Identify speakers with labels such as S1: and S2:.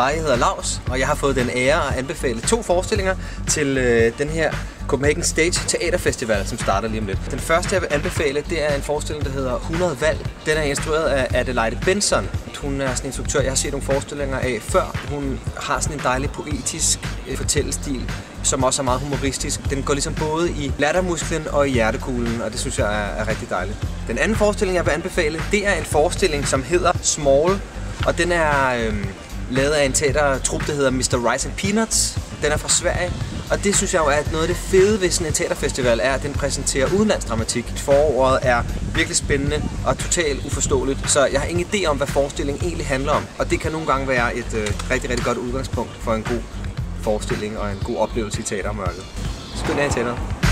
S1: Hej, jeg hedder Laus, og jeg har fået den ære at anbefale 2 forestillinger til den her Copenhagen Stage Teaterfestival, som starter lige om lidt. Den første, jeg vil anbefale, det er en forestilling, der hedder 100 valg. Den er instrueret af Adelaide Benson. Hun er sådan en instruktør, jeg har set nogle forestillinger af før. Hun har sådan en dejlig poetisk fortællestil, som også er meget humoristisk. Den går ligesom både i lattermusklen og i hjertekuglen, og det synes jeg er rigtig dejligt. Den anden forestilling, jeg vil anbefale, det er en forestilling, som hedder Small, og den er lavet af en teatertrup, der hedder Mr. Rice and Peanuts. Den er fra Sverige, og det synes jeg jo er noget af det fede ved sådan en teaterfestival, er, at den præsenterer udenlandsdramatik. Foråret er virkelig spændende og totalt uforståeligt, så jeg har ingen idé om, hvad forestillingen egentlig handler om. Og det kan nogle gange være et rigtig, rigtig godt udgangspunkt for en god forestilling og en god oplevelse i teatermørket. Skøn af i teateret.